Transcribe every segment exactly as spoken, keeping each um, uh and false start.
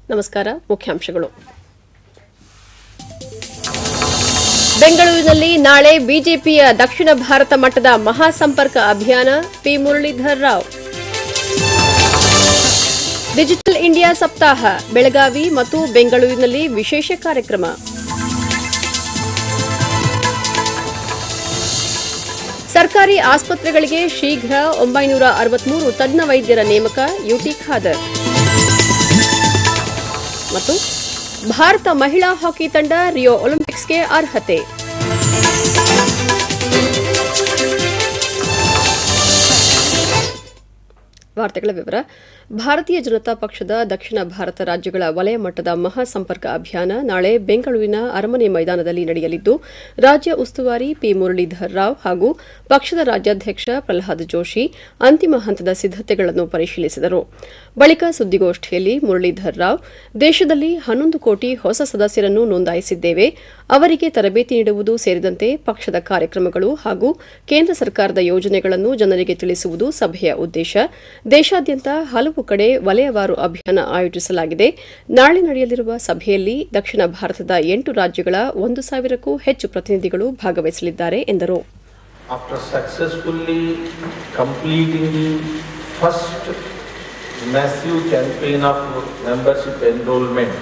ನಮಸ್ಕಾರ. ಮುಖ್ಯಾಂಶಗಳು. ಬೆಂಗಳೂರಿನಲ್ಲಿ ನಾಳೆ ಬಿಜೆಪಿಯ ದಕ್ಷಿಣ ಭಾರತ ಮಟ್ಟದ ಮಹಾಸಂಪರ್ಕ ಅಭಿಯಾನ. P Muralidhar Rao. Digital India ಸಪ್ತಾಹ ಬೆಳಗಾವಿ ಮತ್ತು ಬೆಂಗಳೂರಿನಲ್ಲಿ ವಿಶೇಷ ಕಾರ್ಯಕ್ರಮ. ಸರ್ಕಾರಿ ಆಸ್ಪತ್ರೆಗಳಿಗೆ ಶೀಘ್ರ ಒಂಬೈನೂರ ಅರವತ್ಮೂರು ತಜ್ಞ ವೈದ್ಯರ ನೇಮಕ. ಯುಟಿ ಖಾದರ್. ಮತ್ತು ಭಾರತ ಮಹಿಳಾ ಹಾಕಿ ತಂಡ ರಿಯೋ ಒಲಿಂಪಿಕ್ಸ್ಗೆ ಅರ್ಹತೆ. ವಾರ್ತೆಗಳ ವಿವರ. ಭಾರತೀಯ ಜನತಾ ಪಕ್ಷದ ದಕ್ಷಿಣ ಭಾರತ ರಾಜ್ಯಗಳ ವಲಯ ಮಟ್ಟದ ಮಹಾಸಂಪರ್ಕ ಅಭಿಯಾನ ನಾಳೆ ಬೆಂಗಳೂರಿನ ಅರಮನೆ ಮೈದಾನದಲ್ಲಿ ನಡೆಯಲಿದ್ದು, ರಾಜ್ಯ ಉಸ್ತುವಾರಿ ಪಿ ಮುರಳೀಧರ್ ರಾವ್ ಹಾಗೂ ಪಕ್ಷದ ರಾಜ್ಯಾಧ್ಯಕ್ಷ ಪ್ರಹ್ಲಾದ್ ಜೋಶಿ ಅಂತಿಮ ಹಂತದ ಸಿದ್ದತೆಗಳನ್ನು ಪರಿಶೀಲಿಸಿದರು. ಬಳಿಕ ಸುದ್ದಿಗೋಷ್ಠಿಯಲ್ಲಿ ಮುರಳೀಧರ್ ರಾವ್, ದೇಶದಲ್ಲಿ ಹನ್ನೊಂದು ಕೋಟಿ ಹೊಸ ಸದಸ್ಯರನ್ನು ನೋಂದಾಯಿಸಿದ್ದೇವೆ, ಅವರಿಗೆ ತರಬೇತಿ ನೀಡುವುದು ಸೇರಿದಂತೆ ಪಕ್ಷದ ಕಾರ್ಯಕ್ರಮಗಳು ಹಾಗೂ ಕೇಂದ್ರ ಸರ್ಕಾರದ ಯೋಜನೆಗಳನ್ನು ಜನರಿಗೆ ತಿಳಿಸುವುದು ಸಭೆಯ ಉದ್ದೇಶ. ದೇಶಾದ್ಯಂತ ಹಲವು ಕಡೆ ವಲಯವಾರು ಅಭಿಯಾನ ಆಯೋಜಿಸಲಾಗಿದೆ. ನಾಳೆ ನಡೆಯಲಿರುವ ಸಭೆಯಲ್ಲಿ ದಕ್ಷಿಣ ಭಾರತದ ಎಂಟು ರಾಜ್ಯಗಳ ಒಂದು ಸಾವಿರಕ್ಕೂ ಹೆಚ್ಚು ಪ್ರತಿನಿಧಿಗಳು ಭಾಗವಹಿಸಲಿದ್ದಾರೆ ಎಂದರು. After successfully completing the first massive campaign of membership enrollment,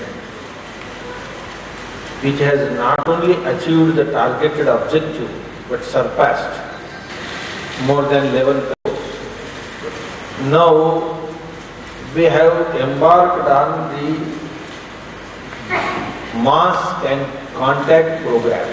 which has not only achieved the targeted objective but surpassed more than eleven crores. Now we have embarked on the mass and contact program.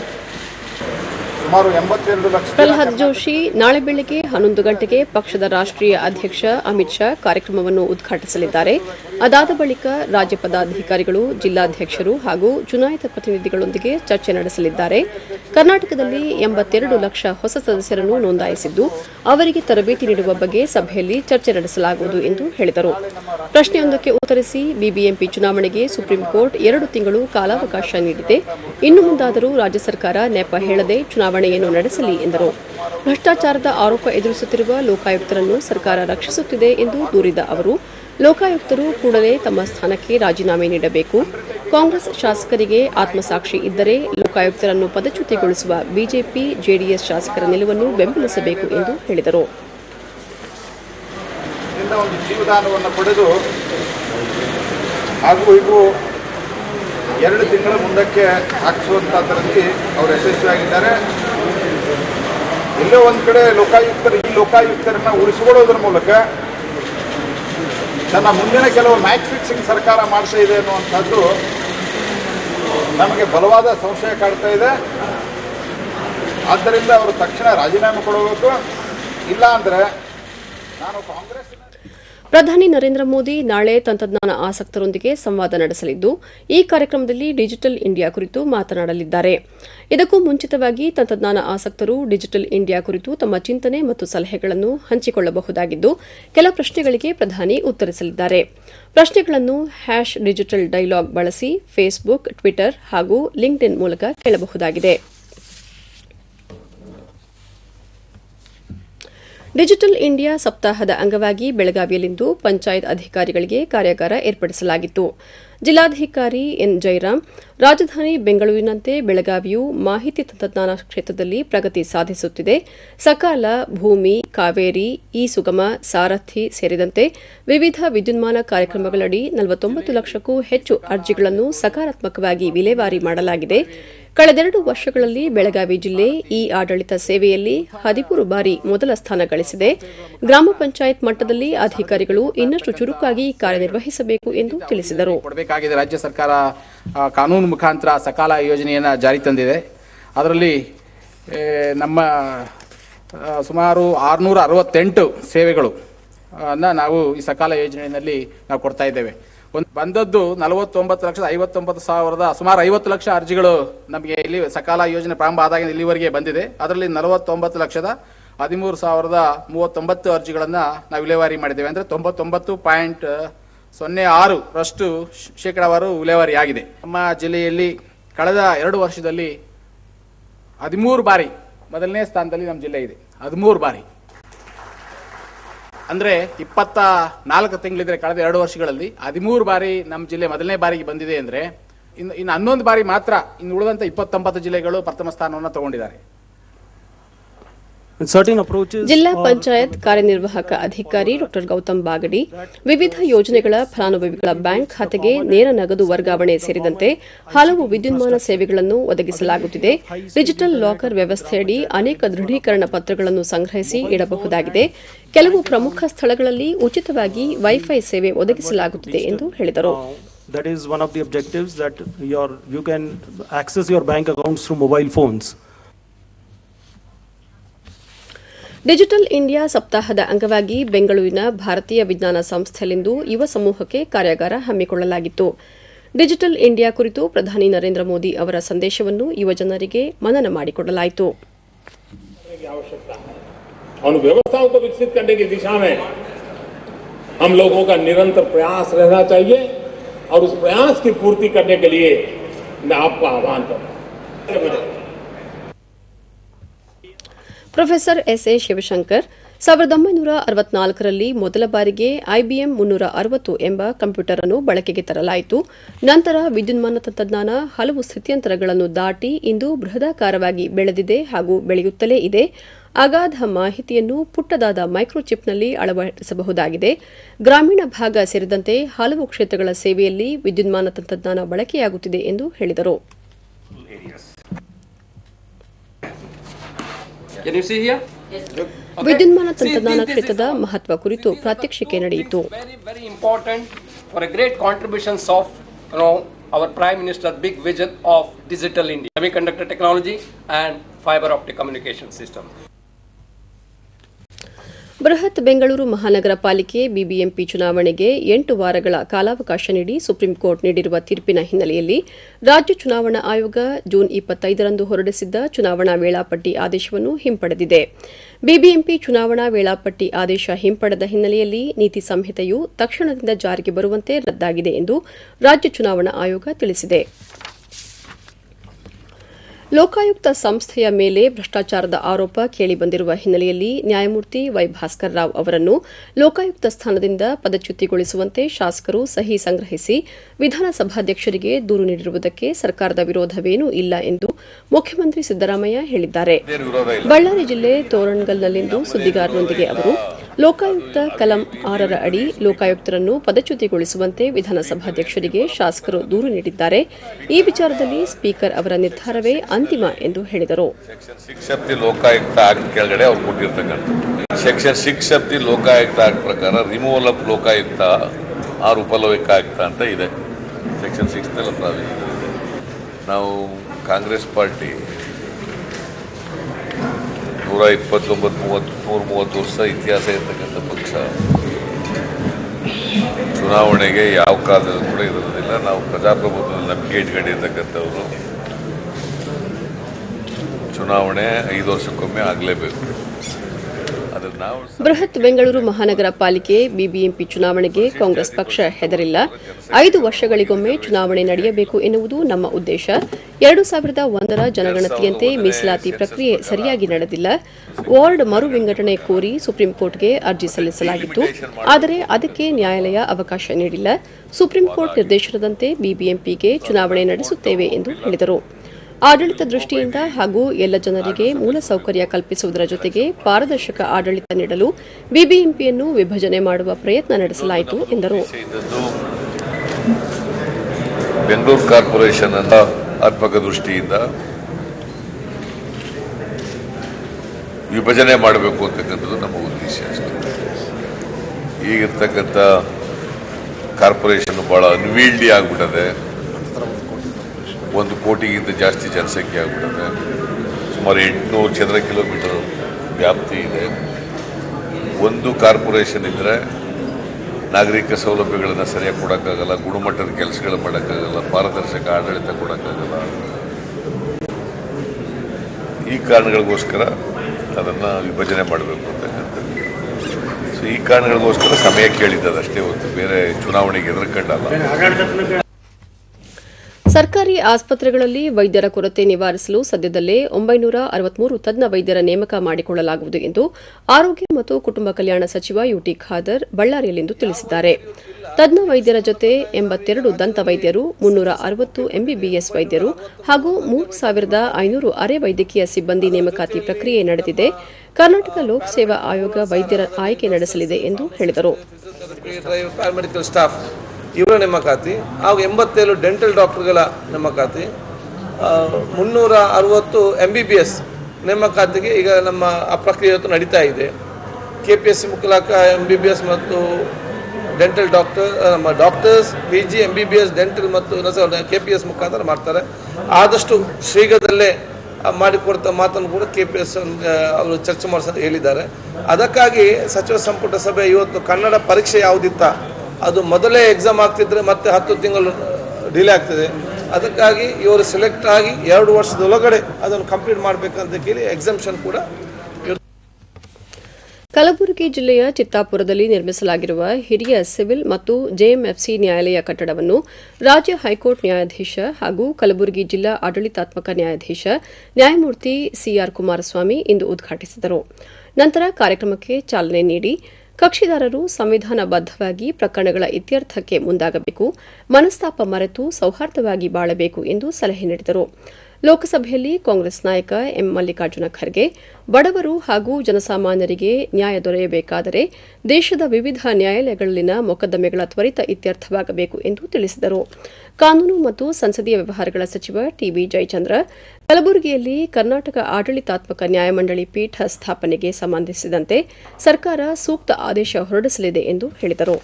Pralhad Joshi ನಾಳೆ ಬೆಳಗ್ಗೆ ಹನ್ನೊಂದು ಗಂಟೆಗೆ ಪಕ್ಷದ ರಾಷ್ಟ್ರೀಯ ಅಧ್ಯಕ್ಷ ಅಮಿತ್ ಶಾ ಕಾರ್ಯಕ್ರಮವನ್ನು ಉದ್ಘಾಟಿಸಲಿದ್ದಾರೆ. ಅದಾದ ಬಳಿಕ ರಾಜ್ಯ ಪದಾಧಿಕಾರಿಗಳು, ಜಿಲ್ಲಾಧ್ಯಕ್ಷರು ಹಾಗೂ ಚುನಾಯಿತ ಪ್ರತಿನಿಧಿಗಳೊಂದಿಗೆ ಚರ್ಚೆ ನಡೆಸಲಿದ್ದಾರೆ. ಕರ್ನಾಟಕದಲ್ಲಿ ಎಂಬತ್ತೆರಡು ಲಕ್ಷ ಹೊಸ ಸದಸ್ಯರನ್ನು ನೋಂದಾಯಿಸಿದ್ದು, ಅವರಿಗೆ ತರಬೇತಿ ನೀಡುವ ಬಗ್ಗೆ ಸಭೆಯಲ್ಲಿ ಚರ್ಚೆ ನಡೆಸಲಾಗುವುದು ಎಂದು ಹೇಳಿದರು. ಪ್ರಶ್ನೆಯೊಂದಕ್ಕೆ ಉತ್ತರಿಸಿ, ಬಿಬಿಎಂಪಿ ಚುನಾವಣೆಗೆ ಸುಪ್ರೀಂಕೋರ್ಟ್ ಎರಡು ತಿಂಗಳು ಕಾಲಾವಕಾಶ ನೀಡಿದೆ. ಇನ್ನು ಮುಂದಾದರೂ ರಾಜ್ಯ ಸರ್ಕಾರ ನೆಪ ಹೇಳದೆ ಚುನಾವಣೆಯನ್ನು ನಡೆಸಲಿ ಎಂದರು. ಭ್ರಷ್ಟಾಚಾರದ ಆರೋಪ ಎದುರಿಸುತ್ತಿರುವ ಲೋಕಾಯುಕ್ತರನ್ನು ಸರ್ಕಾರ ರಕ್ಷಿಸುತ್ತಿದೆ ಎಂದು ದೂರಿದ ಅವರು, ಲೋಕಾಯುಕ್ತರು ಕೂಡಲೇ ತಮ್ಮ ಸ್ಥಾನಕ್ಕೆ ರಾಜೀನಾಮೆ ನೀಡಬೇಕು. ಕಾಂಗ್ರೆಸ್ ಶಾಸಕರಿಗೆ ಆತ್ಮಸಾಕ್ಷಿ ಇದ್ದರೆ ಲೋಕಾಯುಕ್ತರನ್ನು ಪದಚ್ಯುತಿಗೊಳಿಸುವ ಬಿಜೆಪಿ, ಜೆಡಿಎಸ್ ಶಾಸಕರ ನಿಲುವನ್ನು ಬೆಂಬಲಿಸಬೇಕು ಎಂದು ಹೇಳಿದರು. ಜೀವದಾನವನ್ನು ಪಡೆದು ಹಾಗೂ ಇವು ಎರಡು ತಿಂಗಳ ಮುಂದಕ್ಕೆ ಹಾಕಿಸುವಂಥದ್ರಲ್ಲಿ ಅವರು ಯಶಸ್ವಿಯಾಗಿದ್ದಾರೆ. ಎಲ್ಲೋ ಒಂದು ಕಡೆ ಲೋಕಾಯುಕ್ತರು ಈ ಲೋಕಾಯುಕ್ತರನ್ನು ಉಳಿಸಿಕೊಳ್ಳೋದ್ರ ಮೂಲಕ ತನ್ನ ಮುಂದಿನ ಕೆಲವು ಮ್ಯಾಚ್ ಫಿಕ್ಸಿಂಗ್ ಸರ್ಕಾರ ಮಾಡ್ತಾ ಇದೆ ಅನ್ನುವಂಥದ್ದು ನಮಗೆ ಬಲವಾದ ಸಂಶಯ ಕಾಡ್ತಾ ಇದೆ. ಆದ್ದರಿಂದ ಅವರು ತಕ್ಷಣ ರಾಜೀನಾಮೆ ಕೊಡಬೇಕು. ಇಲ್ಲ ಅಂದರೆ ನಾನು ಕಾಂಗ್ರೆಸ್ ಪ್ರಧಾನಿ ನರೇಂದ್ರ ಮೋದಿ ನಾಳೆ ತಂತ್ರಜ್ಞಾನ ಆಸಕ್ತರೊಂದಿಗೆ ಸಂವಾದ ನಡೆಸಲಿದ್ದು, ಈ ಕಾರ್ಯಕ್ರಮದಲ್ಲಿ ಡಿಜಿಟಲ್ ಇಂಡಿಯಾ ಕುರಿತು ಮಾತನಾಡಲಿದ್ದಾರೆ. ಇದಕ್ಕೂ ಮುಂಚಿತವಾಗಿ ತಂತ್ರಜ್ಞಾನ ಆಸಕ್ತರು ಡಿಜಿಟಲ್ ಇಂಡಿಯಾ ಕುರಿತು ತಮ್ಮ ಚಿಂತನೆ ಮತ್ತು ಸಲಹೆಗಳನ್ನು ಹಂಚಿಕೊಳ್ಳಬಹುದಾಗಿದ್ದು, ಕೆಲ ಪ್ರಶ್ನೆಗಳಿಗೆ ಪ್ರಧಾನಿ ಉತ್ತರಿಸಲಿದ್ದಾರೆ. ಪ್ರಶ್ನೆಗಳನ್ನು ಹ್ಯಾಶ್ ಡಿಜಿಟಲ್ ಡೈಲಾಗ್ ಬಳಸಿ ಫೇಸ್ಬುಕ್, ಟ್ವಿಟರ್ ಹಾಗೂ ಲಿಂಕ್ಡ್ಇನ್ ಮೂಲಕ ಕೇಳಬಹುದಾಗಿದೆ. ಡಿಜಿಟಲ್ ಇಂಡಿಯಾ ಸಪ್ತಾಹದ ಅಂಗವಾಗಿ ಬೆಳಗಾವಿಯಲ್ಲಿಂದು ಪಂಚಾಯತ್ ಅಧಿಕಾರಿಗಳಿಗೆ ಕಾರ್ಯಾಗಾರ ಏರ್ಪಡಿಸಲಾಗಿತ್ತು. ಜಿಲ್ಲಾಧಿಕಾರಿ ಎನ್ ಜಯರಾಮ್, ರಾಜಧಾನಿ ಬೆಂಗಳೂರಿನಂತೆ ಬೆಳಗಾವಿಯು ಮಾಹಿತಿ ತಂತ್ರಜ್ಞಾನ ಕ್ಷೇತ್ರದಲ್ಲಿ ಪ್ರಗತಿ ಸಾಧಿಸುತ್ತಿದೆ. ಸಕಾಲ, ಭೂಮಿ, ಕಾವೇರಿ, ಇ ಸುಗಮ, ಸಾರಥಿ ಸೇರಿದಂತೆ ವಿವಿಧ ವಿದ್ಯುನ್ಮಾನ ಕಾರ್ಯಕ್ರಮಗಳಡಿ ನಲವತ್ತೊಂಬತ್ತು ಲಕ್ಷಕ್ಕೂ ಹೆಚ್ಚು ಅರ್ಜಿಗಳನ್ನು ಸಕಾರಾತ್ಮಕವಾಗಿ ವಿಲೇವಾರಿ ಮಾಡಲಾಗಿದೆ. ಕಳೆದೆರಡು ವರ್ಷಗಳಲ್ಲಿ ಬೆಳಗಾವಿ ಜಿಲ್ಲೆ ಇ ಆಡಳಿತ ಸೇವೆಯಲ್ಲಿ ಹದಿಮೂರು ಬಾರಿ ಮೊದಲ ಸ್ಥಾನ ಗಳಿಸಿದೆ. ಗ್ರಾಮ ಪಂಚಾಯತ್ ಮಟ್ಟದಲ್ಲಿ ಅಧಿಕಾರಿಗಳು ಇನ್ನಷ್ಟು ಚುರುಕಾಗಿ ಕಾರ್ಯನಿರ್ವಹಿಸಬೇಕು ಎಂದು ತಿಳಿಸಿದರು. ರಾಜ್ಯ ಸರ್ಕಾರ ಕಾನೂನು ಮುಖಾಂತರ ಸಕಾಲ ಯೋಜನೆಯನ್ನು ಜಾರಿ ತಂದಿದೆ. ಅದರಲ್ಲಿ ನಮ್ಮ ಸುಮಾರು ಆರುನೂರ ಅರವತ್ತೆಂಟು ಸೇವೆಗಳು ನಾವು ಈ ಸಕಾಲ ಯೋಜನೆಯಲ್ಲಿ ನಾವು ಕೊಡ್ತಾ ಇದ್ದೇವೆ. ಒಂದು ಬಂದದ್ದು ನಲವತ್ತೊಂಬತ್ತು ಲಕ್ಷದ ಐವತ್ತೊಂಬತ್ತು ಸಾವಿರದ ಸುಮಾರು ಐವತ್ತು ಲಕ್ಷ ಅರ್ಜಿಗಳು ನಮಗೆ ಇಲ್ಲಿ ಸಕಾಲ ಯೋಜನೆ ಪ್ರಾರಂಭ ಆದಾಗ ಇಲ್ಲಿವರೆಗೆ ಬಂದಿದೆ. ಅದರಲ್ಲಿ ನಲವತ್ತೊಂಬತ್ತು ಲಕ್ಷದ ಹದಿಮೂರು ಸಾವಿರದ ಮೂವತ್ತೊಂಬತ್ತು ಅರ್ಜಿಗಳನ್ನು ನಾವು ವಿಲೇವಾರಿ ಮಾಡಿದ್ದೇವೆ. ಅಂದರೆ ತೊಂಬತ್ತೊಂಬತ್ತು ಪಾಯಿಂಟ್ ಸೊನ್ನೆ ಆರು ರಷ್ಟು ಶೇಕಡಾವಾರು ವಿಲೇವಾರಿ ಆಗಿದೆ. ನಮ್ಮ ಜಿಲ್ಲೆಯಲ್ಲಿ ಕಳೆದ ಎರಡು ವರ್ಷದಲ್ಲಿ ಹದಿಮೂರು ಬಾರಿ ಮೊದಲನೇ ಸ್ಥಾನದಲ್ಲಿ ನಮ್ಮ ಜಿಲ್ಲೆ ಇದೆ. ಹದಿಮೂರು ಬಾರಿ ಅಂದರೆ ಇಪ್ಪತ್ತ ನಾಲ್ಕು ತಿಂಗಳಿದ್ರೆ ಕಳೆದ ಎರಡು ವರ್ಷಗಳಲ್ಲಿ ಹದಿಮೂರು ಬಾರಿ ನಮ್ಮ ಜಿಲ್ಲೆ ಮೊದಲನೇ ಬಾರಿಗೆ ಬಂದಿದೆ ಅಂದರೆ ಇನ್ನು ಇನ್ನು ಹನ್ನೊಂದು ಬಾರಿ ಮಾತ್ರ ಇನ್ನು ಉಳಿದಂಥ ಇಪ್ಪತ್ತೊಂಬತ್ತು ಜಿಲ್ಲೆಗಳು ಪ್ರಥಮ ಸ್ಥಾನವನ್ನು ತಗೊಂಡಿದ್ದಾರೆ. ಜಿಲ್ಲಾ ಪಂಚಾಯತ್ ಕಾರ್ಯನಿರ್ವಾಹಕ ಅಧಿಕಾರಿ ಡಾಕ್ಟರ್ ಗೌತಮ್ ಬಾಗಡಿ ವಿವಿಧ ಯೋಜನೆಗಳ ಫಲಾನುಭವಿಗಳ ಬ್ಯಾಂಕ್ ಖಾತೆಗೆ ನೇರ ನಗದು ವರ್ಗಾವಣೆ ಸೇರಿದಂತೆ ಹಲವು ವಿದ್ಯುನ್ಮಾನ ಸೇವೆಗಳನ್ನು ಒದಗಿಸಲಾಗುತ್ತಿದೆ. ಡಿಜಿಟಲ್ ಲಾಕರ್ ವ್ಯವಸ್ಥೆಯಡಿ ಅನೇಕ ದೃಢೀಕರಣ ಪತ್ರಗಳನ್ನು ಸಂಗ್ರಹಿಸಿ ಇಡಬಹುದಾಗಿದೆ. ಕೆಲವು ಪ್ರಮುಖ ಸ್ಥಳಗಳಲ್ಲಿ ಉಚಿತವಾಗಿ ವೈಫೈ ಸೇವೆ ಒದಗಿಸಲಾಗುತ್ತಿದೆ ಎಂದು ಹೇಳಿದರು. That is one of the objectives, that your you can access your bank accounts through mobile phones. Digital India ಸಪ್ತಾಹದ ಅಂಗವಾಗಿ ಬೆಂಗಳೂರಿನ ಭಾರತೀಯ ವಿಜ್ಞಾನ ಸಂಸ್ಥೆಯಲ್ಲಿಂದು ಯುವ ಸಮೂಹಕ್ಕೆ ಕಾರ್ಯಾಗಾರ ಹಮ್ಮಿಕೊಳ್ಳಲಾಗಿತ್ತು. ಡಿಜಿಟಲ್ ಇಂಡಿಯಾ ಕುರಿತು ಪ್ರಧಾನಿ ನರೇಂದ್ರ ಮೋದಿ ಅವರ ಸಂದೇಶವನ್ನು ಯುವ ಜನರಿಗೆ ಮನನ ಮಾಡಿಕೊಡಲಾಯಿತು. व्यवस्थाओं को विकसित करने की दिशा में हम लोगों का निरंतर प्रयास रहना चाहिए और उस प्रयास की पूर्ति करने के लिए मैं आपको आह्वान करता हूं. ಪ್ರೊಫೆಸರ್ ಎಸ್ ಎ ಶಿವಶಂಕರ್ ಸಾವಿರದ ಒಂಬೈನೂರ ಅರವತ್ನಾಲ್ಕರಲ್ಲಿ ಮೊದಲ ಬಾರಿಗೆ ಐಬಿಎಂ ಮುನ್ನೂರ ಅರವತ್ತು ಎಂಬ ಕಂಪ್ಯೂಟರ್ ಅನ್ನು ಬಳಕೆಗೆ ತರಲಾಯಿತು. ನಂತರ ವಿದ್ಯುನ್ಮಾನ ತಂತ್ರಜ್ಞಾನ ಹಲವು ಸ್ಥಿತ್ಯಂತರಗಳನ್ನು ದಾಟಿ ಇಂದು ಬೃಹದಾಕಾರವಾಗಿ ಬೆಳೆದಿದೆ ಹಾಗೂ ಬೆಳೆಯುತ್ತಲೇ ಇದೆ. ಅಗಾಧ ಮಾಹಿತಿಯನ್ನು ಪುಟ್ಟದಾದ ಮೈಕ್ರೋಚಿಪ್ನಲ್ಲಿ ಅಳವಡಿಸಬಹುದಾಗಿದೆ. ಗ್ರಾಮೀಣ ಭಾಗ ಸೇರಿದಂತೆ ಹಲವು ಕ್ಷೇತ್ರಗಳ ಸೇವೆಯಲ್ಲಿ ವಿದ್ಯುನ್ಮಾನ ತಂತ್ರಜ್ಞಾನ ಬಳಕೆಯಾಗುತ್ತಿದೆ ಎಂದು ಹೇಳಿದರು. ವಿದ್ಯುನ್ಮಾನ ತಂತ್ರಜ್ಞಾನ ಕ್ಷೇತ್ರದ ಮಹತ್ವ ಕುರಿತು ಪ್ರಾತ್ಯಕ್ಷಿಕೆ ನಡೆಯಿತು. Our Prime Minister big vision of digital India, semiconductor technology and fiber optic communication system. ಬೃಹತ್ ಬೆಂಗಳೂರು ಮಹಾನಗರ ಪಾಲಿಕೆ ಬಿಬಿಎಂಪಿ ಚುನಾವಣೆಗೆ ಎಂಟು ವಾರಗಳ ಕಾಲಾವಕಾಶ ನೀಡಿ ಸುಪ್ರೀಂಕೋರ್ಟ್ ನೀಡಿರುವ ತೀರ್ಪಿನ ಹಿನ್ನೆಲೆಯಲ್ಲಿ ರಾಜ್ಯ ಚುನಾವಣಾ ಆಯೋಗ ಜೂನ್ ಇಪ್ಪತ್ತೈದರಂದು ಹೊರಡಿಸಿದ್ದ ಚುನಾವಣಾ ವೇಳಾಪಟ್ಟಿ ಆದೇಶವನ್ನು ಹಿಂಪಡೆದಿದೆ. ಬಿಬಿಎಂಪಿ ಚುನಾವಣಾ ವೇಳಾಪಟ್ಟಿ ಆದೇಶ ಹಿಂಪಡೆದ ಹಿನ್ನೆಲೆಯಲ್ಲಿ ನೀತಿ ಸಂಹಿತೆಯು ತಕ್ಷಣದಿಂದ ಜಾರಿಗೆ ಬರುವಂತೆ ರದ್ದಾಗಿದೆ ಎಂದು ರಾಜ್ಯ ಚುನಾವಣಾ ಆಯೋಗ ತಿಳಿಸಿದೆ. ಲೋಕಾಯುಕ್ತ ಸಂಸ್ಥೆಯ ಮೇಲೆ ಭ್ರಷ್ಟಾಚಾರದ ಆರೋಪ ಕೇಳಿಬಂದಿರುವ ಹಿನ್ನೆಲೆಯಲ್ಲಿ ನ್ಯಾಯಮೂರ್ತಿ ವೈ ಭಾಸ್ಕರ್ ರಾವ್ ಅವರನ್ನು ಲೋಕಾಯುಕ್ತ ಸ್ಥಾನದಿಂದ ಪದಚ್ಯುತಿಗೊಳಿಸುವಂತೆ ಶಾಸಕರು ಸಹಿ ಸಂಗ್ರಹಿಸಿ ವಿಧಾನಸಭಾಧ್ಯಕ್ಷರಿಗೆ ದೂರು ನೀಡಿರುವುದಕ್ಕೆ ಸರ್ಕಾರದ ವಿರೋಧವೇನೂ ಇಲ್ಲ ಎಂದು ಮುಖ್ಯಮಂತ್ರಿ ಸಿದ್ದರಾಮಯ್ಯ ಹೇಳಿದ್ದಾರೆ. ಬಳ್ಳಾರಿ ಜಿಲ್ಲೆ ತೋರಣಗಲ್ನಲ್ಲಿಂದು ಸುದ್ದಿಗಾರರೊಂದಿಗೆ ಅವರು ಲೋಕಾಯುಕ್ತ ಕಲಂ ಆರರ ಅಡಿ ಲೋಕಾಯುಕ್ತರನ್ನು ಪದಚ್ಯುತಿಗೊಳಿಸುವಂತೆ ವಿಧಾನಸಭಾಧ್ಯಕ್ಷರಿಗೆ ಶಾಸಕರು ದೂರು ನೀಡಿದ್ದಾರೆ. ಈ ವಿಚಾರದಲ್ಲಿ ಸ್ಪೀಕರ್ ಅವರ ನಿರ್ಧಾರವೇ ಅಂತಿಮ ಎಂದು ಹೇಳಿದರು. ಲೋಕಾಯುಕ್ತ ಆಕ್ಟ್ ಕೆಳಗಡೆ ಅವ್ರು ಕೊಟ್ಟಿರ್ತಕ್ಕಂಥ section six of the Lokayukta act ಪ್ರಕಾರ removal of Lokayukta or Upalokayukta ಅಂತ ಇದೆ. ಸೆಕ್ಷನ್ ಸಿಕ್ಸ್ ನಲ್ಲಿ ಪ್ರಾವಿಷನ್ ಇದೆ. ನಾವು ಕಾಂಗ್ರೆಸ್ ಪಾರ್ಟಿ ನೂರ ಇಪ್ಪತ್ತೊಂಬತ್ತು ಮೂವತ್ತು ನೂರ ಮೂವತ್ತು ವರ್ಷ ಇತಿಹಾಸ ಇರ್ತಕ್ಕಂಥ ಪಕ್ಷ. ಚುನಾವಣೆಗೆ ಯಾವ ಕಾಲದಲ್ಲೂ ಕೂಡ ಇರೋದಿಲ್ಲ. ನಾವು ಪ್ರಜಾಪ್ರಭುತ್ವದಲ್ಲಿ ನಂಬಿಕೆ ಇಟ್ಕೊಂಡಿರ್ತಕ್ಕಂಥವ್ರು. ಚುನಾವಣೆ ಐದು ವರ್ಷಕ್ಕೊಮ್ಮೆ ಆಗಲೇಬೇಕು. ಬೃಹತ್ ಬೆಂಗಳೂರು ಮಹಾನಗರ ಪಾಲಿಕೆ ಬಿಬಿಎಂಪಿ ಚುನಾವಣೆಗೆ ಕಾಂಗ್ರೆಸ್ ಪಕ್ಷ ಹೆದರಿಲ್ಲ. ಐದು ವರ್ಷಗಳಿಗೊಮ್ಮೆ ಚುನಾವಣೆ ನಡೆಯಬೇಕು ಎನ್ನುವುದು ನಮ್ಮ ಉದ್ದೇಶ. ಎರಡು ಸಾವಿರದ ಒಂದರ ಜನಗಣತಿಯಂತೆ ಮೀಸಲಾತಿ ಪ್ರಕ್ರಿಯೆ ಸರಿಯಾಗಿ ನಡೆದಿಲ್ಲ. ವಾರ್ಡ್ ಮರು ವಿಂಗಡಣೆ ಕೋರಿ ಸುಪ್ರೀಂಕೋರ್ಟ್ಗೆ ಅರ್ಜಿ ಸಲ್ಲಿಸಲಾಗಿತ್ತು. ಆದರೆ ಅದಕ್ಕೆ ನ್ಯಾಯಾಲಯ ಅವಕಾಶ ನೀಡಿಲ್ಲ. ಸುಪ್ರೀಂಕೋರ್ಟ್ ನಿರ್ದೇಶನದಂತೆ ಬಿಬಿಎಂಪಿಗೆ ಚುನಾವಣೆ ನಡೆಸುತ್ತೇವೆ ಎಂದು ಹೇಳಿದರು. ಆಡಳಿತ ದೃಷ್ಟಿಯಿಂದ ಹಾಗೂ ಎಲ್ಲ ಜನರಿಗೆ ಮೂಲಸೌಕರ್ಯ ಕಲ್ಪಿಸುವುದರ ಜೊತೆಗೆ ಪಾರದರ್ಶಕ ಆಡಳಿತ ನೀಡಲು ಬಿಬಿಎಂಪಿಯನ್ನು ವಿಭಜನೆ ಮಾಡುವ ಪ್ರಯತ್ನ ನಡೆಸಲಾಯಿತು ಎಂದರು. ಬೆಂಗಳೂರು ಕಾರ್ಪೊರೇಷನ್ ಅನ್ನ ಆತ್ಮಕ ದೃಷ್ಟಿಯಿಂದ ವಿಭಜನೆ ಮಾಡಬೇಕು ಅಂತಕ್ಕಂಥದ್ದು ನಮ್ಮ ಉದ್ದೇಶ ಅಷ್ಟೇ. ಈಗಿರ್ತಕ್ಕಂಥ ಕಾರ್ಪೊರೇಷನ್ ಬಹಳ ಅನ್ವೀಲ್ಡಿ ಆಗಿಬಿಟ್ಟದೆ. ಒಂದು ಕೋಟಿಗಿಂತ ಜಾಸ್ತಿ ಜನಸಂಖ್ಯೆ ಆಗಿಬಿಟ್ಟದೆ. ಸುಮಾರು ಎಂಟುನೂರು ಚದರ ಕಿಲೋಮೀಟರ್ ವ್ಯಾಪ್ತಿ ಇದೆ. ಒಂದು ಕಾರ್ಪೊರೇಷನ್ ಇದ್ದರೆ ನಾಗರಿಕ ಸೌಲಭ್ಯಗಳನ್ನು ಸರಿಯಾಗಿ ಕೊಡೋಕ್ಕಾಗಲ್ಲ, ಗುಣಮಟ್ಟದ ಕೆಲಸಗಳು ಮಾಡೋಕ್ಕಾಗಲ್ಲ, ಪಾರದರ್ಶಕ ಆಡಳಿತ ಕೊಡೋಕ್ಕಾಗಲ್ಲ. ಈ ಕಾರಣಗಳಿಗೋಸ್ಕರ ಅದನ್ನು ವಿಭಜನೆ ಮಾಡಬೇಕು ಅಂತಕ್ಕಂಥದ್ದು. ಸೊ ಈ ಕಾರಣಗಳಿಗೋಸ್ಕರ ಸಮಯ ಕೇಳಿದ್ದದಷ್ಟೇ ಹೊತ್ತು ಬೇರೆ ಚುನಾವಣೆಗೆ ಎದುರ್ಕೊಂಡಲ್ಲ. ಸರ್ಕಾರಿ ಆಸ್ಪತ್ರೆಗಳಲ್ಲಿ ವೈದ್ಯರ ಕೊರತೆ ನಿವಾರಿಸಲು ಸದ್ಯದಲ್ಲೇ ಒಂಬೈನೂರ ಅರವತ್ಮೂರು ತಜ್ಞ ವೈದ್ಯರ ನೇಮಕ ಮಾಡಿಕೊಳ್ಳಲಾಗುವುದು ಎಂದು ಆರೋಗ್ಯ ಮತ್ತು ಕುಟುಂಬ ಕಲ್ಯಾಣ ಸಚಿವ ಯುಟಿ ಖಾದರ್ ಬಳ್ಳಾರಿಯಲ್ಲಿಂದು ತಿಳಿಸಿದ್ದಾರೆ. ತಜ್ಞ ವೈದ್ಯರ ಜೊತೆ ಎಂಬತ್ತೆರಡು ದಂತ ವೈದ್ಯರು, ಮುನ್ನೂರ ಅರವತ್ತು ಎಂಬಿಬಿಎಸ್ ವೈದ್ಯರು ಹಾಗೂ ಮೂರು ಸಾವಿರದ ಐನೂರು ಅರೆ ವೈದ್ಯಕೀಯ ಸಿಬ್ಬಂದಿ ನೇಮಕಾತಿ ಪ್ರಕ್ರಿಯೆ ನಡೆದಿದೆ. ಕರ್ನಾಟಕ ಲೋಕ ಸೇವಾ ಆಯೋಗ ವೈದ್ಯರ ಆಯ್ಕೆ ನಡೆಸಲಿದೆ ಎಂದು ಹೇಳಿದರು. ಇವರ ನೇಮಕಾತಿ ಹಾಗೂ ಎಂಬತ್ತೇಳು ಡೆಂಟಲ್ ಡಾಕ್ಟರ್ಗಳ ನೇಮಕಾತಿ, ಮುನ್ನೂರ ಅರವತ್ತು ಎಂ ಬಿ ಬಿ ಎಸ್ ನೇಮಕಾತಿಗೆ ಈಗ ನಮ್ಮ ಆ ಪ್ರಕ್ರಿಯೆ ಇವತ್ತು ನಡೀತಾ ಇದೆ. ಕೆ ಪಿ ಎಸ್ ಸಿ ಮುಖಲಾಕ ಎಂ ಬಿ ಬಿ ಎಸ್ ಮತ್ತು ಡೆಂಟಲ್ ಡಾಕ್ಟರ್ ನಮ್ಮ doctors P G M B B S dental ಮತ್ತು ಕೆ ಪಿ ಎಸ್ ಮುಖಾಂತರ ಮಾಡ್ತಾರೆ. ಆದಷ್ಟು ಶೀಘ್ರದಲ್ಲೇ ಮಾಡಿಕೊಡ್ತಾ ಮಾತನ್ನು ಕೂಡ ಕೆ ಪಿ ಎಸ್ ಅವರು ಚರ್ಚೆ ಮಾಡಿಸೋದು ಹೇಳಿದ್ದಾರೆ. ಅದಕ್ಕಾಗಿ ಸಚಿವ ಸಂಪುಟ ಸಭೆ ಇವತ್ತು ಕನ್ನಡ ಪರೀಕ್ಷೆ ಯಾವುದಿತ್ತ ಅದು ಮೊದಲೇ ಎಕ್ಸಾಮ್ ಆಗ್ತಿದ್ರೆ ಮತ್ತೆ ಹತ್ತು ತಿಂಗಳು ಡಿಲೇ ಆಗ್ತದೆ. ಅದಕ್ಕಾಗಿ ಇವರು ಸೆಲೆಕ್ಟ್ ಆಗಿ ಎರಡು ವರ್ಷದೊಳಗಡೆ ಅದನ್ನು ಕಂಪ್ಲೀಟ್ ಮಾಡಬೇಕಂತ ಕೇಳಿ ಎಕ್ಸಾಮ್ಷನ್ ಕೂಡ. ಕಲಬುರಗಿ ಜಿಲ್ಲೆಯ ಚಿತ್ತಾಪುರದಲ್ಲಿ ನಿರ್ಮಿಸಲಾಗಿರುವ ಹಿರಿಯ ಸಿವಿಲ್ ಮತ್ತು ಜೆಎಂಎಫ್ಸಿ ನ್ಯಾಯಾಲಯ ಕಟ್ಟಡವನ್ನು ರಾಜ್ಯ ಹೈಕೋರ್ಟ್ ನ್ಯಾಯಾಧೀಶ ಹಾಗೂ ಕಲಬುರಗಿ ಜಿಲ್ಲಾ ಆಡಳಿತಾತ್ಮಕ ನ್ಯಾಯಾಧೀಶ ನ್ಯಾಯಮೂರ್ತಿ ಸಿಆರ್ ಕುಮಾರಸ್ವಾಮಿ ಇಂದು ಉದ್ಘಾಟಿಸಿದರು. ನಂತರ ಕಾರ್ಯಕ್ರಮಕ್ಕೆ ಚಾಲನೆ ನೀಡಿ ಕಕ್ಷಿದಾರರು ಸಂವಿಧಾನಬದ್ದವಾಗಿ ಪ್ರಕರಣಗಳ ಇತ್ಯರ್ಥಕ್ಕೆ ಮುಂದಾಗಬೇಕು, ಮನಸ್ತಾಪ ಮರೆತು ಸೌಹಾರ್ದವಾಗಿ ಬಾಳಬೇಕು ಎಂದು ಸಲಹೆ ನೀಡಿದರು. ಲೋಕಸಭೆಯಲ್ಲಿ ಕಾಂಗ್ರೆಸ್ ನಾಯಕ ಎಂ ಮಲ್ಲಿಕಾರ್ಜುನ ಖರ್ಗೆ ಬಡವರು ಹಾಗೂ ಜನಸಾಮಾನ್ಯರಿಗೆ ನ್ಯಾಯ ದೊರೆಯಬೇಕಾದರೆ ದೇಶದ ವಿವಿಧ ನ್ಯಾಯಾಲಯಗಳಲ್ಲಿನ ಮೊಕದ್ದಮೆಗಳ ತ್ವರಿತ ಇತ್ಯರ್ಥವಾಗಬೇಕು ಎಂದು ತಿಳಿಸಿದರು. ಕಾನೂನು ಮತ್ತು ಸಂಸದೀಯ ವ್ಯವಹಾರಗಳ ಸಚಿವ ಟಿಬಿ ಜಯಚಂದ್ರ ಕಲಬುರಗಿಯಲ್ಲಿ ಕರ್ನಾಟಕ ಆಡಳಿತಾತ್ಮಕ ನ್ಯಾಯಮಂಡಳಿ ಪೀಠ ಸ್ಥಾಪನೆಗೆ ಸಂಬಂಧಿಸಿದಂತೆ ಸರ್ಕಾರ ಸೂಕ್ತ ಆದೇಶ ಹೊರಡಿಸಲಿದೆ ಎಂದು ಹೇಳಿದರು.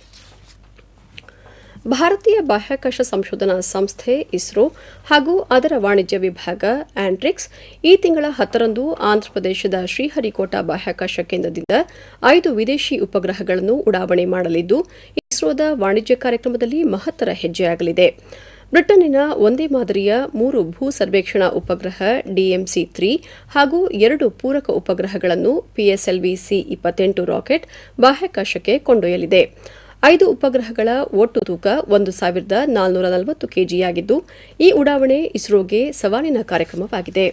ಭಾರತೀಯ ಬಾಹ್ಯಾಕಾಶ ಸಂಶೋಧನಾ ಸಂಸ್ಥೆ ಇಸ್ರೋ ಹಾಗೂ ಅದರ ವಾಣಿಜ್ಯ ವಿಭಾಗ ಆಂಟ್ರಿಕ್ಸ್ ಈ ತಿಂಗಳ ಹತ್ತರಂದು ಆಂಧ್ರಪ್ರದೇಶದ ಶ್ರೀಹರಿಕೋಟಾ ಬಾಹ್ಯಾಕಾಶ ಕೇಂದ್ರದಿಂದ ಐದು ವಿದೇಶಿ ಉಪಗ್ರಹಗಳನ್ನು ಉಡಾವಣೆ ಮಾಡಲಿದ್ದು, ಇಸ್ರೋದ ವಾಣಿಜ್ಯ ಕಾರ್ಯಕ್ರಮದಲ್ಲಿ ಮಹತ್ತರ ಹೆಜ್ಜೆಯಾಗಲಿದೆ. ಬ್ರಿಟನ್ನಿನ ಒಂದೇ ಮಾದರಿಯ ಮೂರು ಭೂ ಸರ್ವೇಕ್ಷಣಾ ಉಪಗ್ರಹ ಡಿಎಂಸಿ ತ್ರೀ ಹಾಗೂ ಎರಡು ಪೂರಕ ಉಪಗ್ರಹಗಳನ್ನು ಪಿಎಸ್ಎಲ್ವಿ ಸಿ ಇಪ್ಪತ್ತೆಂಟು ರಾಕೆಟ್ ಬಾಹ್ಯಾಕಾಶಕ್ಕೆ ಕೊಂಡೊಯ್ಯಲಿದೆ. ಐದು ಉಪಗ್ರಹಗಳ ಒಟ್ಟು ತೂಕ ಒಂದು ಸಾವಿರದ ನಾಲ್ನೂರ ನಲವತ್ತು ಕೆಜಿಯಾಗಿದ್ದು, ಈ ಉಡಾವಣೆ ಇಸ್ರೋಗೆ ಸವಾಲಿನ ಕಾರ್ಯಕ್ರಮವಾಗಿದೆ.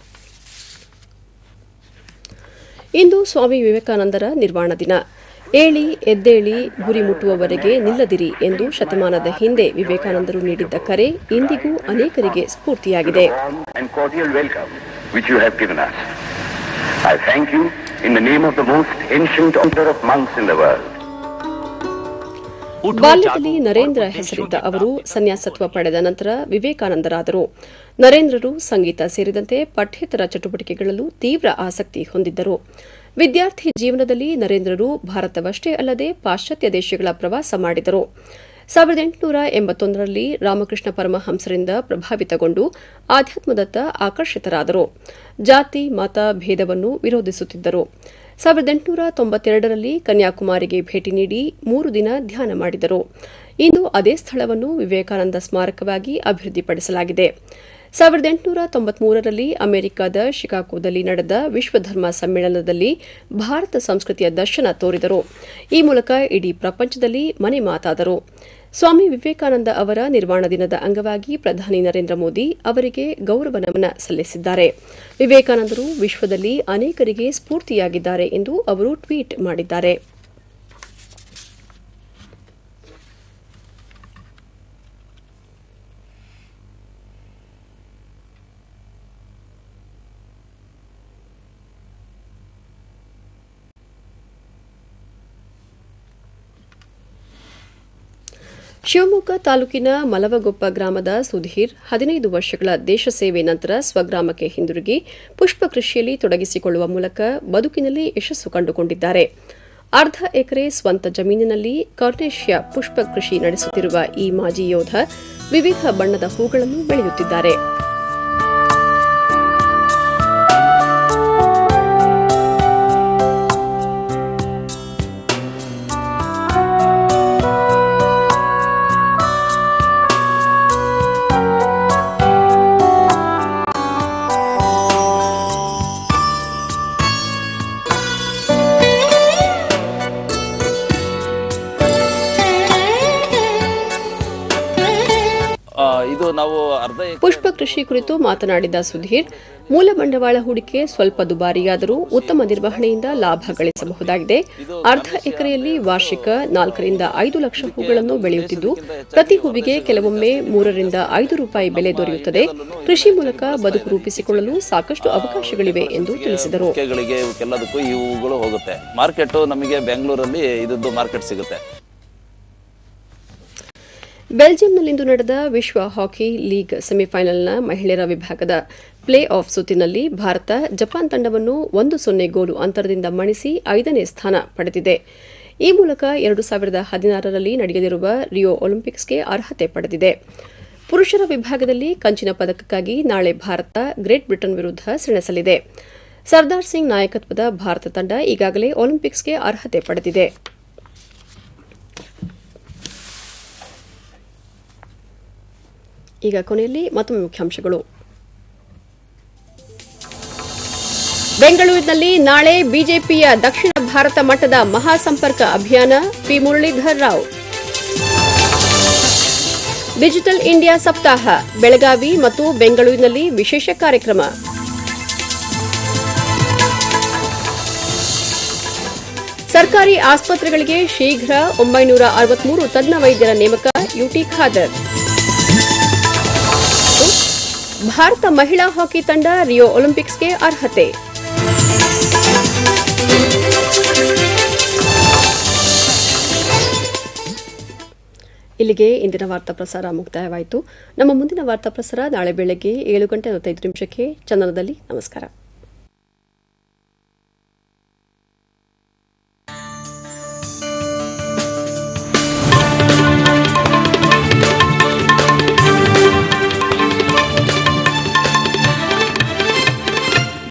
ಇಂದು ಸ್ವಾಮಿ ವಿವೇಕಾನಂದರ ನಿರ್ವಾಣ ದಿನ. ಏಳಿ ಎದ್ದೇಳಿ ಗುರಿ ಮುಟ್ಟುವವರೆಗೆ ನಿಲ್ಲದಿರಿ ಎಂದು ಶತಮಾನದ ಹಿಂದೆ ವಿವೇಕಾನಂದರು ನೀಡಿದ್ದ ಕರೆ ಇಂದಿಗೂ ಅನೇಕರಿಗೆ ಸ್ಫೂರ್ತಿಯಾಗಿದೆ. ಬಾಲ್ಯದಲ್ಲಿ ನರೇಂದ್ರ ಹೆಸರಿದ್ದ ಅವರು ಸನ್ಯಾಸತ್ವ ಪಡೆದ ನಂತರ ವಿವೇಕಾನಂದರಾದರು. ನರೇಂದ್ರರು ಸಂಗೀತ ಸೇರಿದಂತೆ ಪಠ್ಯೇತರ ಚಟುವಟಿಕೆಗಳಲ್ಲೂ ತೀವ್ರ ಆಸಕ್ತಿ ಹೊಂದಿದ್ದರು. ವಿದ್ಯಾರ್ಥಿ ಜೀವನದಲ್ಲಿ ನರೇಂದ್ರರು ಭಾರತವಷ್ಟೇ ಅಲ್ಲದೆ ಪಾಶ್ಚಾತ್ಯ ದೇಶಗಳ ಪ್ರವಾಸ ಮಾಡಿದರು. ಸಾವಿರದ ಎಂಟುನೂರ ಎಂಬತ್ತೊಂದರಲ್ಲಿ ರಾಮಕೃಷ್ಣ ಪರಮಹಂಸರಿಂದ ಪ್ರಭಾವಿತಗೊಂಡು ಆಧ್ಯಾತ್ಮದತ್ತ ಆಕರ್ಷಿತರಾದರು. ಜಾತಿ ಮತ ಭೇದವನ್ನು ವಿರೋಧಿಸುತ್ತಿದ್ದರು. ಸಾವಿರದ ಎಂಟುನೂರ ತೊಂಬತ್ತೆರಡರಲ್ಲಿ ಕನ್ಯಾಕುಮಾರಿಗೆ ಭೇಟಿ ನೀಡಿ ಮೂರು ದಿನ ಧ್ಯಾನ ಮಾಡಿದರು. ಇಂದು ಅದೇ ಸ್ಥಳವನ್ನು ವಿವೇಕಾನಂದ ಸ್ಮಾರಕವಾಗಿ ಅಭಿವೃದ್ಧಿಪಡಿಸಲಾಗಿದೆ. ಸಾವಿರದ ಎಂಟುನೂರ ತೊಂಬತ್ಮೂರರಲ್ಲಿ ಅಮೆರಿಕದ ಶಿಕಾಗೋದಲ್ಲಿ ನಡೆದ ವಿಶ್ವಧರ್ಮ ಸಮ್ಮೇಳನದಲ್ಲಿ ಭಾರತ ಸಂಸ್ಕೃತಿಯ ದರ್ಶನ ತೋರಿದರು. ಈ ಮೂಲಕ ಇಡೀ ಪ್ರಪಂಚದಲ್ಲಿ ಮನೆ ಮಾತಾದರು. ಸ್ವಾಮಿ ವಿವೇಕಾನಂದ ಅವರ ನಿರ್ವಾಣ ದಿನದ ಅಂಗವಾಗಿ ಪ್ರಧಾನಿ ನರೇಂದ್ರ ಮೋದಿ ಅವರಿಗೆ ಗೌರವ ನಮನ ಸಲ್ಲಿಸಿದ್ದಾರೆ. ವಿವೇಕಾನಂದರು ವಿಶ್ವದಲ್ಲಿ ಅನೇಕರಿಗೆ ಸ್ಫೂರ್ತಿಯಾಗಿದ್ದಾರೆ ಎಂದು ಅವರು ಟ್ವೀಟ್ ಮಾಡಿದ್ದಾರೆ. ಶಿವಮೊಗ್ಗ ತಾಲೂಕಿನ ಮಲವಗೊಪ್ಪ ಗ್ರಾಮದ ಸುಧೀರ್ ಹದಿನೈದು ವರ್ಷಗಳ ದೇಶ ಸೇವೆ ನಂತರ ಸ್ವಗ್ರಾಮಕ್ಕೆ ಹಿಂದಿರುಗಿ ಪುಷ್ಪ ಕೃಷಿಯಲ್ಲಿ ತೊಡಗಿಸಿಕೊಳ್ಳುವ ಮೂಲಕ ಬದುಕಿನಲ್ಲಿ ಯಶಸ್ಸು ಕಂಡುಕೊಂಡಿದ್ದಾರೆ. ಅರ್ಧ ಎಕರೆ ಸ್ವಂತ ಜಮೀನಿನಲ್ಲಿ ಕಾರ್ನೇಶಿಯಾ ಪುಷ್ಪ ಕೃಷಿ ನಡೆಸುತ್ತಿರುವ ಈ ಮಾಜಿ ಯೋಧ ವಿವಿಧ ಬಣ್ಣದ ಹೂಗಳನ್ನು ಬೆಳೆಯುತ್ತಿದ್ದಾರೆ. ಇದು ಇಷ್ಟು ನಾವು ಅರ್ಧ ಪುಷ್ಪ ಕೃಷಿ ಕುರಿತು ಮಾತನಾಡಿದ ಸುಧೀರ್, ಮೂಲ ಬಂಡವಾಳ ಹೂಡಿಕೆ ಸ್ವಲ್ಪ ದುಬಾರಿಯಾದರೂ ಉತ್ತಮ ನಿರ್ವಹಣೆಯಿಂದ ಲಾಭ ಗಳಿಸಬಹುದಾಗಿದೆ. ಅರ್ಧ ಎಕರೆಯಲ್ಲಿ ವಾರ್ಷಿಕ ನಾಲ್ಕರಿಂದ ಐದು ಲಕ್ಷ ಹೂಗಳನ್ನು ಬೆಳೆಯುತ್ತಿದ್ದು, ಪ್ರತಿ ಹೂವಿಗೆ ಕೆಲವೊಮ್ಮೆ ಮೂರರಿಂದ ಐದು ರೂಪಾಯಿ ಬೆಲೆ ದೊರೆಯುತ್ತದೆ. ಕೃಷಿ ಮೂಲಕ ಬದುಕು ರೂಪಿಸಿಕೊಳ್ಳಲು ಸಾಕಷ್ಟು ಅವಕಾಶಗಳಿವೆ ಎಂದು ತಿಳಿಸಿದರು. ಎಲ್ಲದಕ್ಕೂ ಈ ಹೂಗಳು ಹೋಗುತ್ತೆ. ಮಾರ್ಕೆಟ್ ನಮಗೆ ಬೆಂಗಳೂರಲ್ಲಿ ಇದದ್ದು ಮಾರ್ಕೆಟ್ ಸಿಗುತ್ತೆ. ಬೆಲ್ಜಿಯಂನಲ್ಲಿಂದು ನಡೆದ ವಿಶ್ವ ಹಾಕಿ ಲೀಗ್ ಸೆಮಿಫೈನಲ್ನ ಮಹಿಳೆಯರ ವಿಭಾಗದ ಪ್ಲೇ ಆಫ್ ಸುತ್ತಿನಲ್ಲಿ ಭಾರತ ಜಪಾನ್ ತಂಡವನ್ನು ಒಂದು ಸೊನ್ನೆ ಗೋಲು ಅಂತರದಿಂದ ಮಣಿಸಿ ಐದನೇ ಸ್ಥಾನ ಪಡೆದಿದೆ. ಈ ಮೂಲಕ ಎರಡು ಸಾವಿರದ ಹದಿನಾರರಲ್ಲಿ ನಡೆಯಲಿರುವ ರಿಯೋ ಒಲಿಂಪಿಕ್ಸ್ಗೆ ಅರ್ಹತೆ ಪಡೆದಿದೆ. ಪುರುಷರ ವಿಭಾಗದಲ್ಲಿ ಕಂಚಿನ ಪದಕಕ್ಕಾಗಿ ನಾಳೆ ಭಾರತ ಗ್ರೇಟ್ ಬ್ರಿಟನ್ ವಿರುದ್ಧ ಸೆಣಸಲಿದೆ. ಸರ್ದಾರ್ ಸಿಂಗ್ ನಾಯಕತ್ವದ ಭಾರತ ತಂಡ ಈಗಾಗಲೇ ಒಲಿಂಪಿಕ್ಸ್ಗೆ ಅರ್ಹತೆ ಪಡೆದಿದೆ. ಈಗ ಕೊನೆಯಲ್ಲಿ ಮತ್ತೊಮ್ಮೆ ಮುಖ್ಯಾಂಶಗಳು. ಬೆಂಗಳೂರಿನಲ್ಲಿ ನಾಳೆ ಬಿಜೆಪಿಯ ದಕ್ಷಿಣ ಭಾರತ ಮಟ್ಟದ ಮಹಾಸಂಪರ್ಕ ಅಭಿಯಾನ, P Muralidhar Rao. Digital India ಸಪ್ತಾಹ, ಬೆಳಗಾವಿ ಮತ್ತು ಬೆಂಗಳೂರಿನಲ್ಲಿ ವಿಶೇಷ ಕಾರ್ಯಕ್ರಮ. ಸರ್ಕಾರಿ ಆಸ್ಪತ್ರೆಗಳಿಗೆ ಶೀಘ್ರ ಒಂಬೈನೂರ ಅರವತ್ಮೂರು ತಜ್ಞ ವೈದ್ಯರ ನೇಮಕ, ಯುಟಿ ಖಾದರ್. ಭಾರತ ಮಹಿಳಾ ಹಾಕಿ ತಂಡ ರಿಯೋ ಒಲಿಂಪಿಕ್ಸ್ಗೆ ಅರ್ಹತೆ. ಇಲ್ಲಿಗೆ ಇಂದಿನ ವಾರ್ತಾ ಪ್ರಸಾರ ಮುಕ್ತಾಯವಾಯಿತು. ನಮ್ಮ ಮುಂದಿನ ವಾರ್ತಾ ಪ್ರಸಾರ ನಾಳೆ ಬೆಳಗ್ಗೆ ಏಳು ಗಂಟೆ ನಲವತ್ತೈದು ನಿಮಿಷಕ್ಕೆ ಚಂದನದಲ್ಲಿ. ನಮಸ್ಕಾರ.